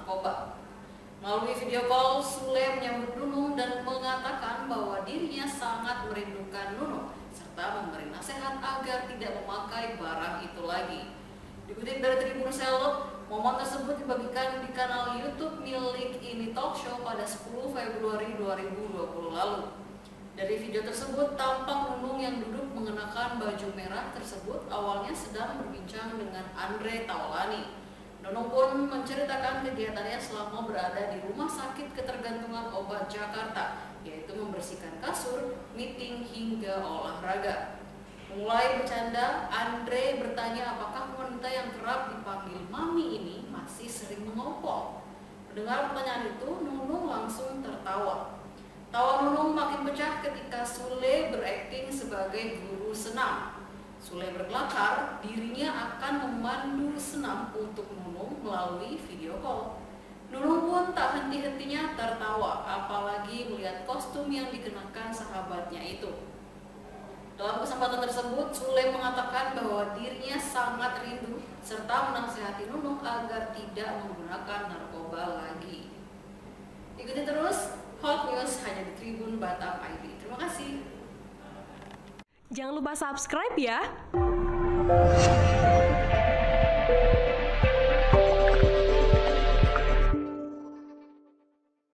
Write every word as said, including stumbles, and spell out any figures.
narkoba. Melalui video call, Sule menyambut Nunung dan mengatakan bahwa dirinya sangat merindukan Nunung serta memberi nasihat agar tidak memakai barang itu lagi. Dikutip dari Tribun Seleb, momen tersebut dibagikan di kanal YouTube milik Ini Talk Show pada sepuluh Februari dua ribu dua puluh lalu. Dari video tersebut, tampak Nunung yang duduk mengenakan baju merah tersebut awalnya sedang berbincang dengan Andre Taulani. Nunung pun menceritakan kegiatannya selama berada di Rumah Sakit Ketergantungan Obat Jakarta, yaitu membersihkan kasur, meeting, hingga olahraga. Mulai bercanda, Andre bertanya apakah wanita yang kerap dipanggil Mami ini masih sering mengompol. Mendengar pertanyaan itu, Nunung langsung tertawa. Tawa Nunung makin pecah ketika Sule berakting sebagai guru senam. Sule berkelakar, dirinya akan memandu senam untuk Nunung melalui video call. Nunung pun tak henti-hentinya tertawa, apalagi melihat kostum yang dikenakan sahabatnya itu. Dalam kesempatan tersebut, Sule mengatakan bahwa dirinya sangat rindu serta menasihati Nunung agar tidak menggunakan narkoba lagi. Ikuti terus Hot News hanya di Tribun Batam I D. Terima kasih. Jangan lupa subscribe ya.